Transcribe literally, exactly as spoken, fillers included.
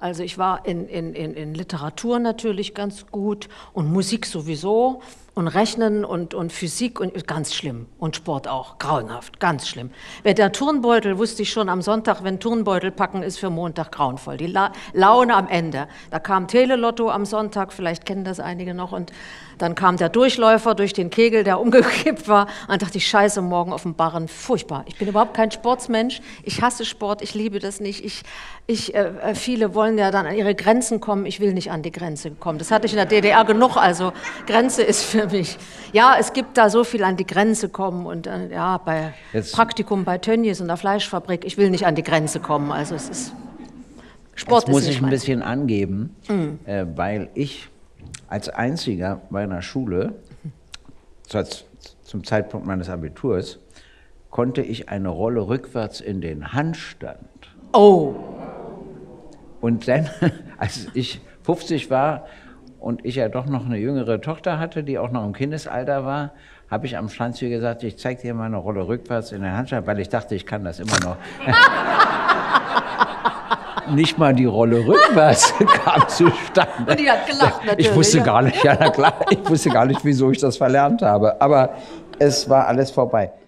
Also ich war in, in, in, in Literatur natürlich ganz gut und Musik sowieso und Rechnen und, und Physik und ganz schlimm und Sport auch, grauenhaft, ganz schlimm. Der Turnbeutel wusste ich schon am Sonntag, wenn Turnbeutel packen ist für Montag grauenvoll, die La Laune am Ende. Da kam Telelotto am Sonntag, vielleicht kennen das einige noch, und dann kam der Durchläufer durch den Kegel, der umgekippt war, und dann dachte ich, scheiße, morgen auf dem Barren, furchtbar. Ich bin überhaupt kein Sportsmensch, ich hasse Sport, ich liebe das nicht. Ich, ich, äh, viele wollen ja dann an ihre Grenzen kommen, ich will nicht an die Grenze kommen. Das hatte ich in der D D R genug, also Grenze ist für mich. Ja, es gibt da so viel an die Grenze kommen und äh, ja, bei Jetzt. Praktikum bei Tönnies in der Fleischfabrik, ich will nicht an die Grenze kommen, also es ist, Sport Jetzt muss ist nicht ich ein bisschen angeben, mhm. äh, weil ich als einziger meiner Schule, zum Zeitpunkt meines Abiturs, konnte ich eine Rolle rückwärts in den Handstand. Oh! Und dann, als ich fünfzig war und ich ja doch noch eine jüngere Tochter hatte, die auch noch im Kindesalter war, habe ich am Stand zu ihr gesagt, ich zeige dir mal eine Rolle rückwärts in den Handstand, weil ich dachte, ich kann das immer noch. Nicht mal die Rolle rückwärts kam zustande. Und die hat gelacht natürlich. Ich wusste gar nicht, ja, na klar, ich wusste gar nicht, wieso ich das verlernt habe. Aber es war alles vorbei.